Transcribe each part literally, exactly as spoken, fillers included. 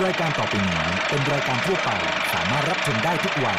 รายการต่อไปนี้เป็นรายการทั่วไปสามารถรับชมได้ทุกวัย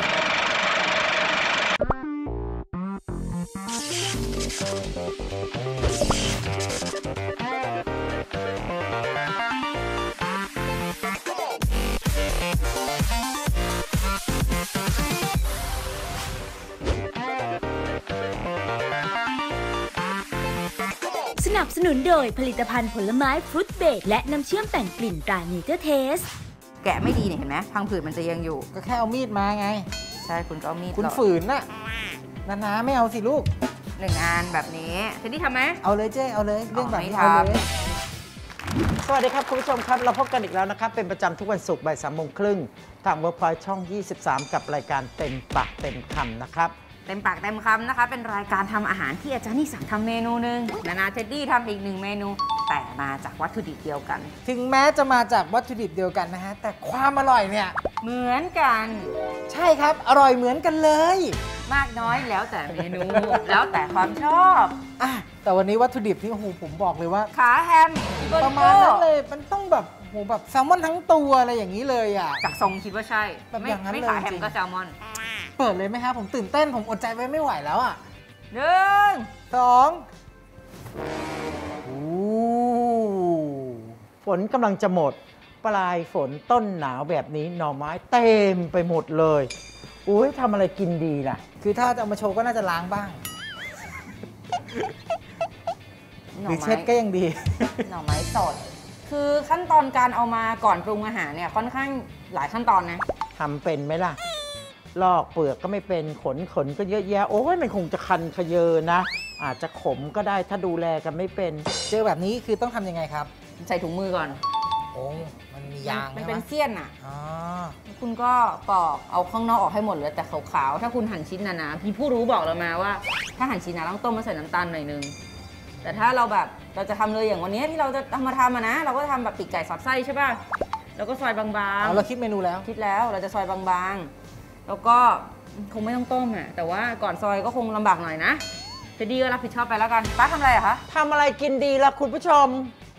สนับสนุนโดยผลิตภัณฑ์ผลไม้ฟรุตเบรดและน้ำเชื่อมแต่งกลิ่นตราเนเจอร์เทสแกะไม่ดีเนี่ยเห็นไหมพังผืดมันจะยังอยู่ก็แค่เอามีดมาไงใช่คุณก็เอามีดคุณฝืนน่ะนาๆไม่เอาสิลูกหนึ่งอันแบบนี้เทดดี้ทำไหมเอาเลยเจ๊เอาเลยเรื่องแบบนี้เอาเลยสวัสดีครับคุณผู้ชมครับเราพบกันอีกแล้วนะครับเป็นประจำทุกวันศุกร์บ่ายสามโมงครึ่งทางเวิร์กพอยต์ช่องยี่สิบสามกับรายการเต็มปากเต็มคำนะครับเต็มปากเต็มคำนะคะเป็นรายการทำอาหารที่อาจารย์นี่สั่งทำเมนูหนึ่งนานาเทดดี้ทำอีกหนึ่งเมนูแต่มาจากวัตถุดิบเดียวกันถึงแม้จะมาจากวัตถุดิบเดียวกันนะฮะแต่ความอร่อยเนี่ยเหมือนกันใช่ครับอร่อยเหมือนกันเลยมากน้อยแล้วแต่เมนู แล้วแต่ความชอบอ่ะแต่วันนี้วัตถุดิบที่โอ้โหผมบอกเลยว่าขาแฮมประมาณนั้นเลยมันต้องแบบโหแบบแซลมอนทั้งตัวอะไรอย่างนี้เลยอ่ะจากทรงคิดว่าใช่ไม่ไม่ขาแฮมก็แซลมอนเปิดเลยไหมครับผมตื่นเต้นผมอดใจไว้ไม่ไหวแล้วอ่ะหนึ่งสองฝนกำลังจะหมดปลายฝนต้นหนาวแบบนี้หน่อไม้เต็มไปหมดเลยอุ้ยทำอะไรกินดีล่ะคือถ้าจะเอามาโชว์ก็น่าจะล้างบ้างหรือเช็ดก็ยังดีหน่อไม้สดคือขั้นตอนการเอามาก่อนปรุงอาหารเนี่ยค่อนข้างหลายขั้นตอนนะทำเป็นไหมล่ะลอกเปลือกก็ไม่เป็นขนขนก็เยอะแยะโอ้ยมันคงจะคันขยเยอนะอาจจะขมก็ได้ถ้าดูแลกันไม่เป็นเจอแบบนี้คือต้องทำยังไงครับใส่ถุงมือก่อนโอ้มันมียางมันเป็นเสี้ยนอ่ะอ๋อคุณก็ปอกเอาข้างนอกออกให้หมดเหลือแต่ขาวๆถ้าคุณหั่นชิ้นหนาๆพี่ผู้รู้บอกเรามาว่าถ้าหั่นชิ้นหนาต้องต้มมาใส่น้ำตาลหน่อยนึงแต่ถ้าเราแบบเราจะทำเลยอย่างวันนี้ที่เราจะทำมาทำนะเราก็ทำแบบปีกไก่สอดไส้ใช่ป่ะแล้วก็ซอยบางๆเราคิดเมนูแล้วคิดแล้วเราจะซอยบางๆแล้วก็คงไม่ต้องต้มอ่ะแต่ว่าก่อนซอยก็คงลำบากหน่อยนะเทดดี้ก็รับผิดชอบไปแล้วกันป้าทำอะไรอะคะทำอะไรกินดีล่ะคุณผู้ชม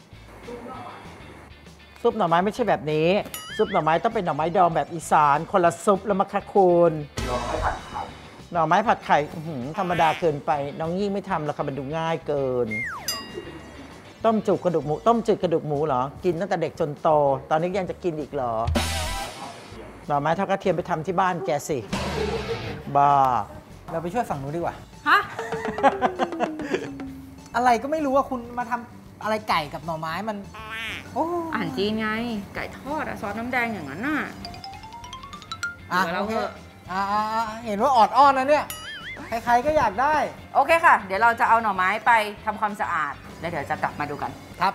ซุปหน่อไม้ไม่ใช่แบบนี้ซุปหน่อไม้ต้องเป็นหน่อไม้ดองแบบอีสานคนละซุปแล้วมาคะคุณหน่อไม้ผัดไข่หน่อไม้ผัดไข่ธรรมดาเกินไปน้องยิ่งไม่ทำแล้วค่ะมันดูง่ายเกินต้มจุกกระดูกหมูต้มจืดกระดูกหมูเหรอกินตั้งแต่เด็กจนโตตอนนี้ยังจะกินอีกเหรอหน่อไม้ทอดกระเทียมไปทำที่บ้านแกสิบ้าเราไปช่วยฝั่งนู้นดีกว่าฮะอะไรก็ไม่รู้ว่าคุณมาทำอะไรไก่กับหน่อไม้มันอาหารจีนไงไก่ทอดซอสน้ำแดงอย่างนั้นน่ะอ่ะเราเถอะเห็นว่าออดอ้อนนะเนี่ยใครๆก็อยากได้โอเคค่ะเดี๋ยวเราจะเอาหน่อไม้ไปทำความสะอาดแล้วเดี๋ยวจะกลับมาดูกันครับ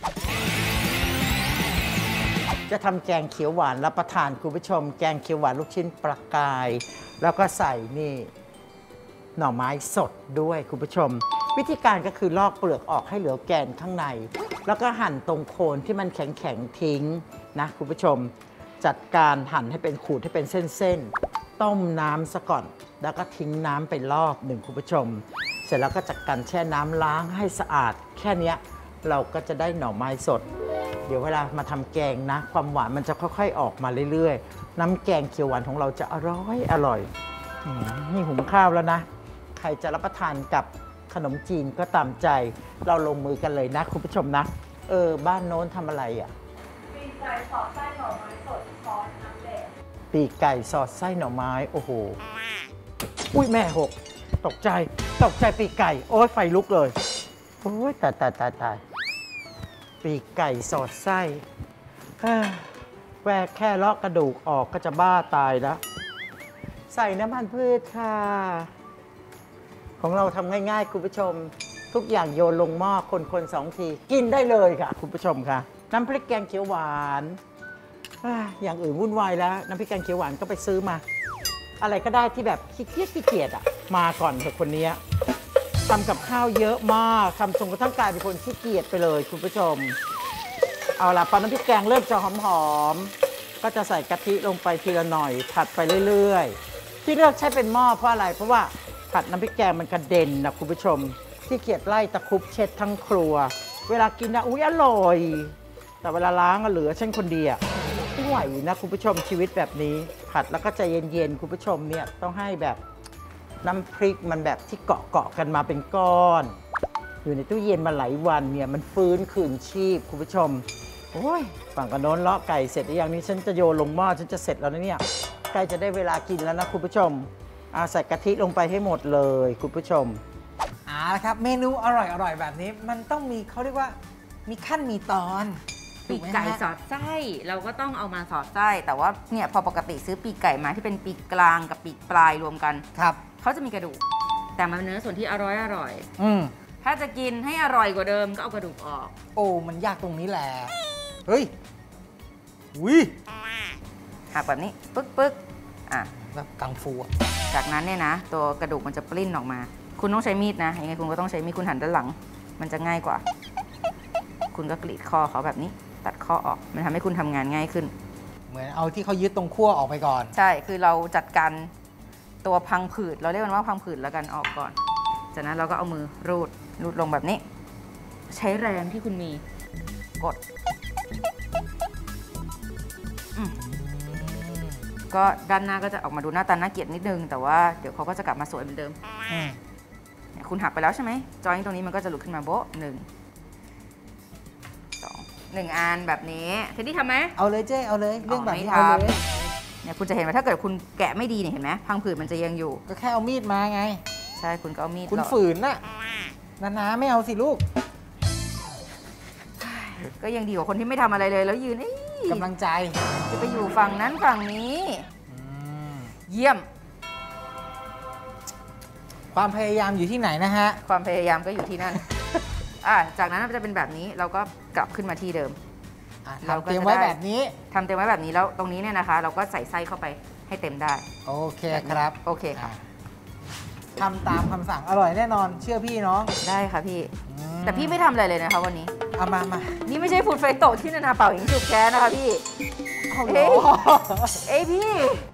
จะทำแกงเขียวหวานรับประทานคุณผู้ชมแกงเขียวหวานลูกชิ้นปลากายแล้วก็ใส่นี่หน่อไม้สดด้วยคุณผู้ชมวิธีการก็คือลอกเปลือกออกให้เหลือแกนข้างในแล้วก็หั่นตรงโคนที่มันแข็งๆทิ้งนะคุณผู้ชมจัดการหั่นให้เป็นขูดให้เป็นเส้นๆต้มน้ำซะก่อนแล้วก็ทิ้งน้ำไปรอบหนึ่งคุณผู้ชมเสร็จแล้วก็จัดการแช่น้ำล้างให้สะอาดแค่นี้เราก็จะได้หน่อไม้สดเดี๋ยวเวลามาทำแกงนะความหวานมันจะค่อยๆออกมาเรื่อยๆน้ำแกงเขียวหวานของเราจะอร่อยอร่อยนี่หุงข้าวแล้วนะใครจะรับประทานกับขนมจีนก็ตามใจเราลงมือกันเลยนะคุณผู้ชมนะเออบ้านโน้นทำอะไรอ่ะปีกไก่สอดไส้หน่อไม้สดซอสน้ำแดงปีกไก่สอดไส้หน่อไม้โอ้โหอุ้ยแม่หกตกใจตกใจปีกไก่โอ้ยไฟลุกเลยโอ้ยตายตายตายตายปีกไก่สอดไส้แวกแค่เลาะกระดูกออกก็จะบ้าตายแล้วใส่น้ำมันพืชค่ะของเราทำง่ายๆคุณผู้ชมทุกอย่างโยนลงหม้อคนๆสองทีกินได้เลยค่ะคุณผู้ชมค่ะน้ำพริกแกงเขียวหวานอย่างอื่นวุ่นวายแล้วน้ำพริกแกงเขียวหวานก็ไปซื้อมาอะไรก็ได้ที่แบบขี้เกียจขี้เกียจอ่ะมาก่อนเถอะคนนี้ทำกับข้าวเยอะมากทำจนกระทั่งกลายเป็นคนขี้เกียจไปเลยคุณผู้ชมเอาล่ะพอน้ำพริกแกงเริ่มจะหอมๆก็จะใส่กะทิลงไปทีละหน่อยผัดไปเรื่อยๆที่เลือกใช้เป็นหม้อเพราะอะไรเพราะว่าผัดน้ำพริกแกงมันกระเด็นนะคุณผู้ชมที่เกียจไล่ตะคุบเช็ดทั้งครัวเวลากินนะอุ๊ยอร่อยแต่เวลาล้างก็เหลือฉันคนเดียวไม่ไหวนะคุณผู้ชมชีวิตแบบนี้ผัดแล้วก็ใจเย็นๆคุณผู้ชมเนี่ยต้องให้แบบน้ำพริกมันแบบที่เกาะเกาะกันมาเป็นก้อนอยู่ในตู้เย็นมาหลายวันเนี่ยมันฟื้นคืนชีพคุณผู้ชมโอ้ยฝั่งกระโน้นเลาะไก่เสร็จหรือยังนี่ฉันจะโยนลงหม้อฉันจะเสร็จแล้วนะเนี่ยใกล้จะได้เวลากินแล้วนะคุณผู้ชมอาใส่กะทิลงไปให้หมดเลยคุณผู้ชมเอาละครับเมนูอร่อยๆแบบนี้มันต้องมีเขาเรียกว่ามีขั้นมีตอนปีกไก่สอดไส้เราก็ต้องเอามาสอดไส้แต่ว่าเนี่ยพอปกติซื้อปีกไก่มาที่เป็นปีกกลางกับปีกปลายรวมกันครับเขาจะมีกระดูกแต่มันเป็นเนื้อส่วนที่อร่อยอร่อยอืมถ้าจะกินให้อร่อยกว่าเดิมก็เอากระดูกออกโอ้มันยากตรงนี้แหละเฮ้ยวิหักแบบนี้ปึ๊กปึ๊กอ่ะแบบกังฟูจากนั้นเนี่ยนะตัวกระดูกมันจะปลิ้นออกมาคุณต้องใช้มีดนะยังไงคุณก็ต้องใช้มีดคุณหันด้านหลังมันจะง่ายกว่าคุณก็กรีดคอเขาแบบนี้ตัดข้อออกมันทำให้คุณทำงานง่ายขึ้นเหมือนเอาที่เขายึดตรงขั้วออกไปก่อนใช่คือเราจัดการตัวพังผืดเราเรียกมันว่าพังผืดแล้วกันออกก่อนจากนั้นเราก็เอามือรูดรูดลงแบบนี้ใช้แรงที่คุณมีกดก็ด้านหน้าก็จะออกมาดูหน้าตาน่าเกลียดนิดนึงแต่ว่าเดี๋ยวเขาก็จะกลับมาสวยเหมือนเดิมคุณหักไปแล้วใช่ไหมจอยตรงนี้มันก็จะหลุดขึ้นมาโบ๊ะหนึ่งสองหนึ่งอันแบบนี้เทดดี้ทำไหมเอาเลยเจ๊เอาเลยเรื่องแบบนี้เอาเลยเนี่ยคุณจะเห็นว่าถ้าเกิดคุณแกะไม่ดีเนี่ยเห็นไหมพังผืดมันจะยังอยู่ก็แค่เอามีดมาไงใช่คุณก็เอามีดคุณฝืนน่ะนาๆไม่เอาสิลูกก็ยังดีกว่าคนที่ไม่ทำอะไรเลยแล้วยืนกำลังใจจะไปอยู่ฝั่งนั้นฝั่งนี้เยี่ยมความพยายามอยู่ที่ไหนนะฮะความพยายามก็อยู่ที่นั่นอ่ะจากนั้นจะเป็นแบบนี้เราก็กลับขึ้นมาที่เดิมเราเตรียมไว้แบบนี้ทำเตรียมไว้แบบนี้แล้วตรงนี้เนี่ยนะคะเราก็ใส่ไส้เข้าไปให้เต็มได้โอเคครับโอเคค่ะทำตามคำสั่งอร่อยแน่นอนเชื่อพี่น้องได้ค่ะพี่แต่พี่ไม่ทำอะไรเลยนะคะวันนี้เอามามานี่ไม่ใช่ฟูดเฟรโตที่นานาเป่ายิงฉุบแค้นะคะพี่เอ้ยเอ้ยพี่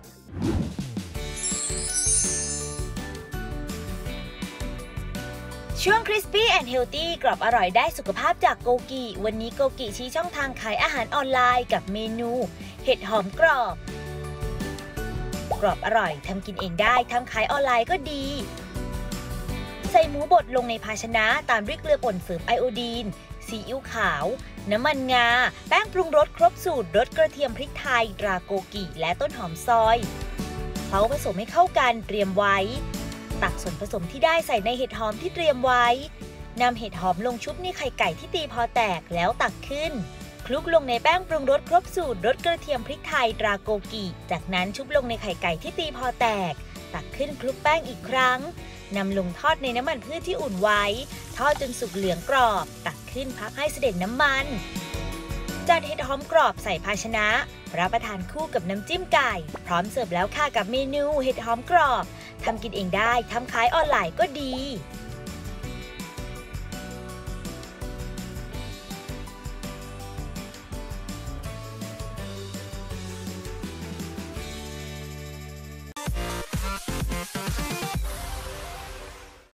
ช่วง Crispy and Healthy กรอบอร่อยได้สุขภาพจากโกกิวันนี้โกกิชี้ช่องทางขายอาหารออนไลน์กับเมนูเห็ดหอมกรอบกรอบอร่อยทำกินเองได้ทำขายออนไลน์ก็ดีใส่หมูบดลงในภาชนะตามด้วยเกลือป่นเสริมไอโอดีนซีอิ๊วขาวน้ำมันงาแป้งปรุงรสครบสูตรรสกระเทียมพริกไทยตราโกกิและต้นหอมซอยเคล้าผสมให้เข้ากันเตรียมไว้ตักส่วนผสมที่ได้ใส่ในเห็ดหอมที่เตรียมไว้นำเห็ดหอมลงชุบในไข่ไก่ที่ตีพอแตกแล้วตักขึ้นคลุกลงในแป้งปรุงรสครบสูตรรสกระเทียมพริกไทยตราโกกิจากนั้นชุบลงในไข่ไก่ที่ตีพอแตกตักขึ้นคลุกแป้งอีกครั้งนำลงทอดในน้ำมันพืชที่อุ่นไว้ทอดจนสุกเหลืองกรอบตักขึ้นพักให้เสด็จน้ำมันจัดเห็ดหอมกรอบใส่ภาชนะรับประทานคู่กับน้ำจิ้มไก่พร้อมเสิร์ฟแล้วค่ะกับเมนูเห็ดหอมกรอบทำกินเองได้ทำขายออนไลน์ก็ดี